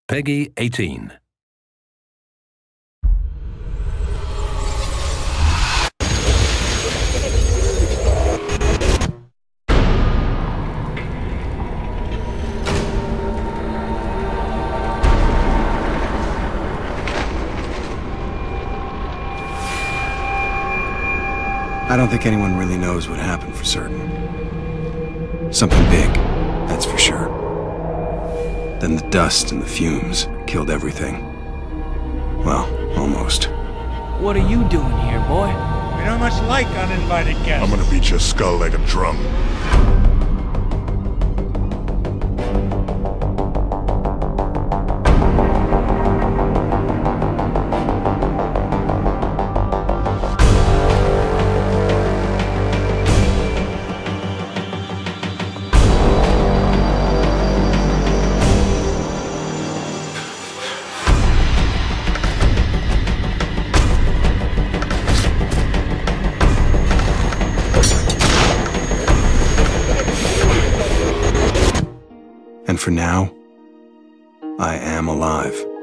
Peggy 18. I don't think anyone really knows what happened for certain. Something big, that's for sure. Then the dust and the fumes killed everything. Well, almost. What are you doing here, boy? We don't much like uninvited guests. I'm gonna beat your skull like a drum. And for now, I am alive.